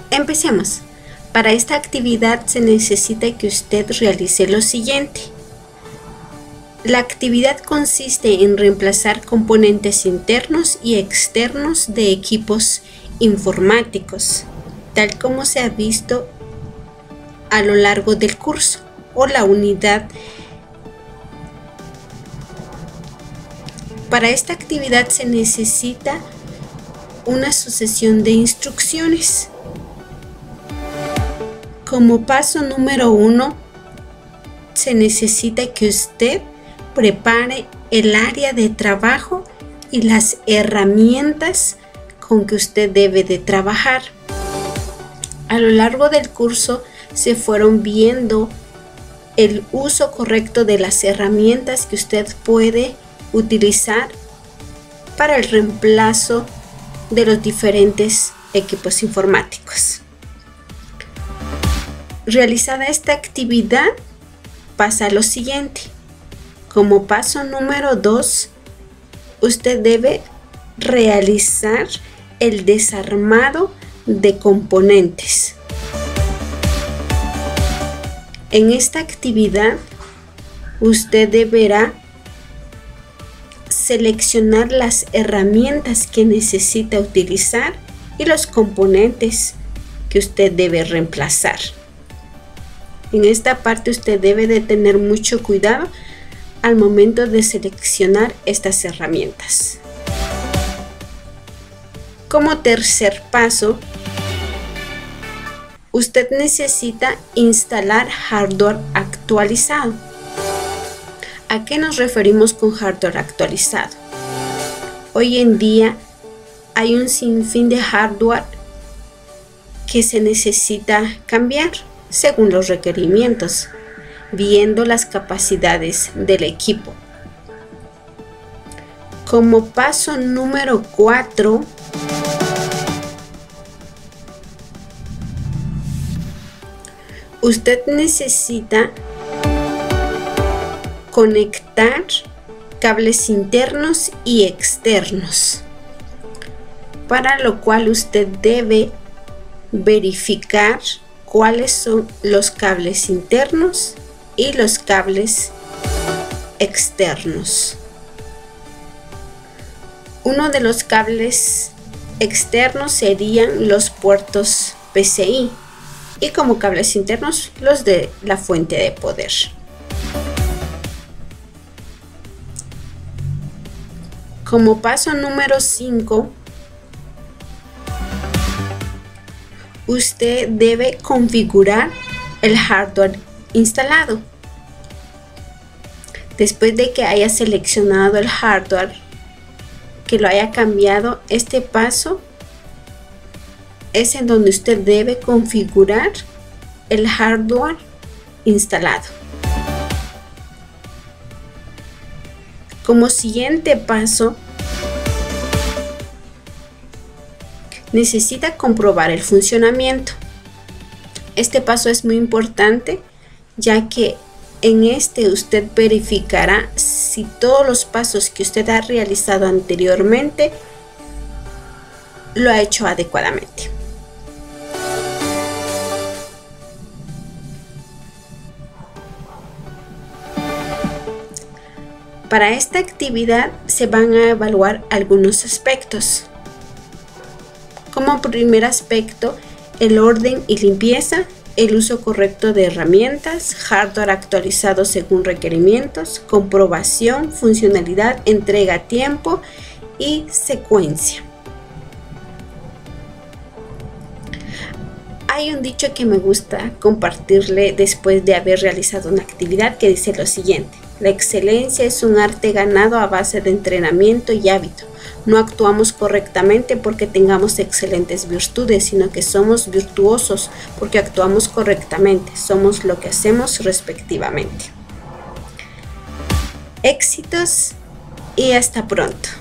Empecemos. Para esta actividad se necesita que usted realice lo siguiente. La actividad consiste en reemplazar componentes internos y externos de equipos informáticos, tal como se ha visto a lo largo del curso o la unidad. Para esta actividad se necesita una sucesión de instrucciones. Como paso número 1, se necesita que usted prepare el área de trabajo y las herramientas con que usted debe de trabajar. A lo largo del curso se fueron viendo el uso correcto de las herramientas que usted puede utilizar para el reemplazo de los diferentes equipos informáticos. Realizada esta actividad, pasa a lo siguiente. Como paso número 2, usted debe realizar el desarmado de componentes. En esta actividad, usted deberá seleccionar las herramientas que necesita utilizar y los componentes que usted debe reemplazar. En esta parte usted debe de tener mucho cuidado al momento de seleccionar estas herramientas. Como tercer paso, usted necesita instalar hardware actualizado. ¿A qué nos referimos con hardware actualizado? Hoy en día hay un sinfín de hardware que se necesita cambiar según los requerimientos, viendo las capacidades del equipo. Como paso número 4, usted necesita conectar cables internos y externos, para lo cual usted debe verificar cuáles son los cables internos y los cables externos. Uno de los cables externos serían los puertos PCI y como cables internos los de la fuente de poder. Como paso número 5, usted debe configurar el hardware instalado. Después de que haya seleccionado el hardware, que lo haya cambiado, este paso es en donde usted debe configurar el hardware instalado. Como siguiente paso, necesita comprobar el funcionamiento. Este paso es muy importante, ya que en este usted verificará si todos los pasos que usted ha realizado anteriormente lo ha hecho adecuadamente. Para esta actividad se van a evaluar algunos aspectos. Como primer aspecto, el orden y limpieza, el uso correcto de herramientas, hardware actualizado según requerimientos, comprobación, funcionalidad, entrega a tiempo y secuencia. Hay un dicho que me gusta compartirle después de haber realizado una actividad que dice lo siguiente: la excelencia es un arte ganado a base de entrenamiento y hábito. No actuamos correctamente porque tengamos excelentes virtudes, sino que somos virtuosos porque actuamos correctamente. Somos lo que hacemos respectivamente. Éxitos y hasta pronto.